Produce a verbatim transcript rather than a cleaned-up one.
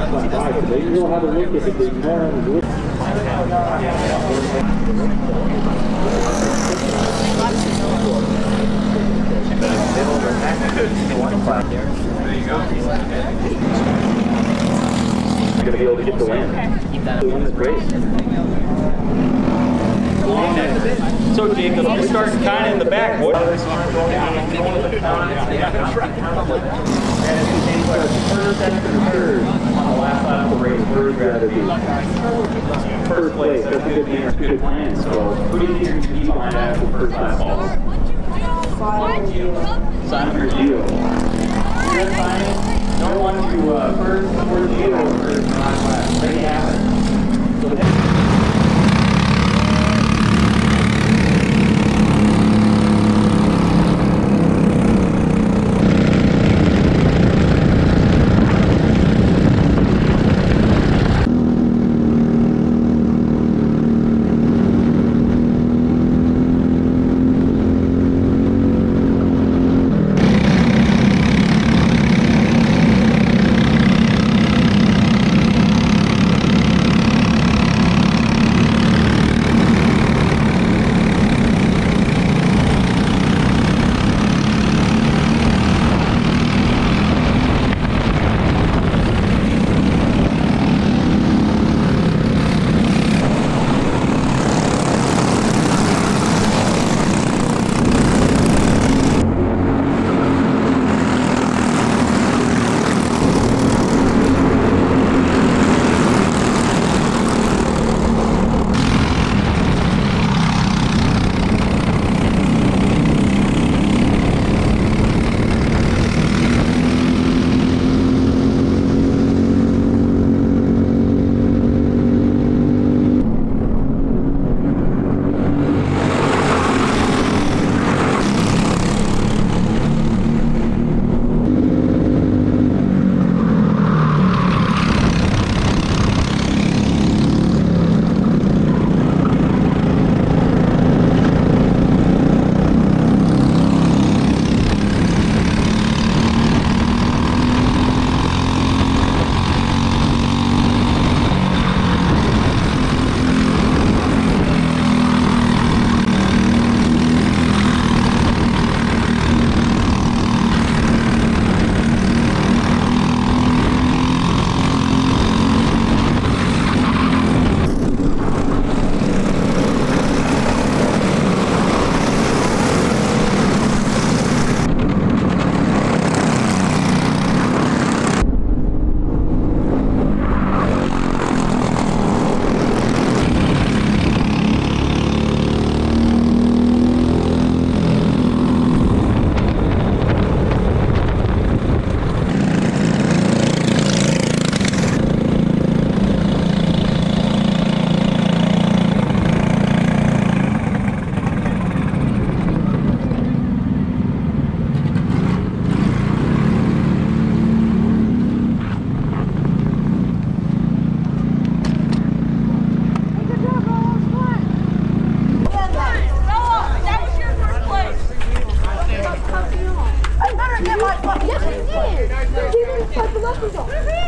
You'll have a look at the norm. You're going to be able to get the win. Keep that. To win this race. So Jacob, you start kind of in the back, boy. First place, that's a good plan, good plan. So, who do you think you can find out the first lap balls? Simon or Gio? No one to uh, first or Gio first last lap. Ready to happen. So, Yes, we did! We didn't start the lessons off.